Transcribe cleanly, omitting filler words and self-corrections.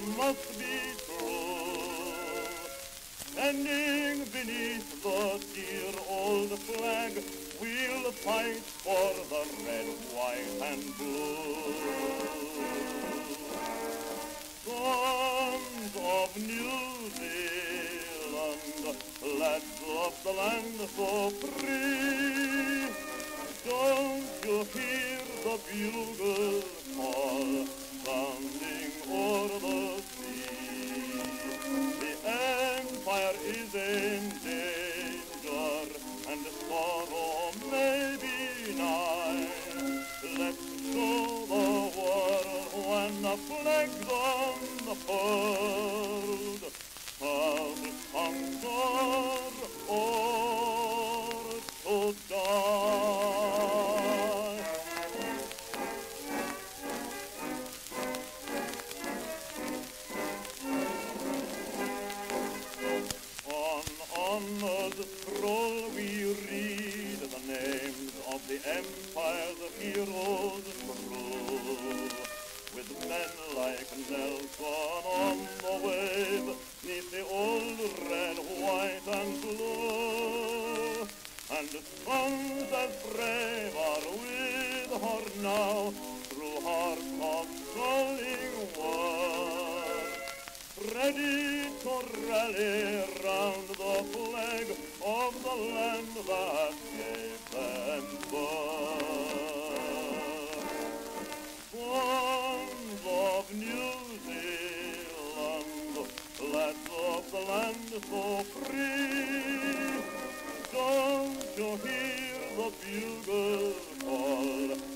must be true. Standing beneath the dear old flag, we'll fight for the red, white, and blue. Sons of New Zealand, lads of the land so free, don't you hear the bugle call sounding o'er the sea? The empire is in danger and sorrow may be nigh. Let's show the world when the flag's on the fold, how to conquer or to die. On honored scroll we read the names of the empire's heroes true, with men like Nelson on the wave, 'neath the old red, white, and blue, and sons as brave are with her now, through hearts of calling war, ready to rally round the flag of the land that gave them birth. Sons of New Zealand, lads of the land so free, don't you hear the bugle call